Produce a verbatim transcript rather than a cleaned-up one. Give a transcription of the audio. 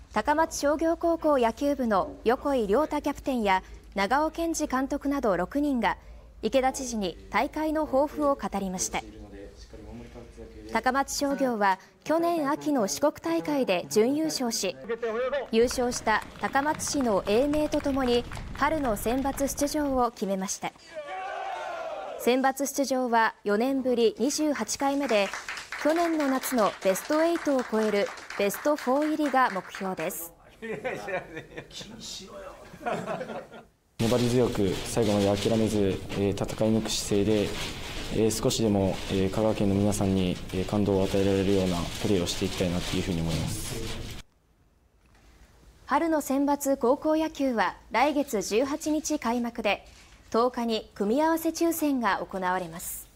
高松商業高校野球部の横井亮太キャプテンや長尾健二監督などろくにんが池田知事に大会の抱負を語りました。高松商業は去年秋の四国大会で準優勝し、優勝した高松市の英明とともに春の選抜出場を決めました。選抜出場はよねんぶりにじゅうはちかいめで、去年の夏のベストはちを超えるベストよん入りが目標です。 粘り強く最後まで諦めず、えー、戦い抜く姿勢で、えー、少しでも、えー、香川県の皆さんに、えー、感動を与えられるようなプレーをしていきたいなというふうに思います。 春の選抜高校野球は来月じゅうはちにち開幕で、とおかに組み合わせ抽選が行われます。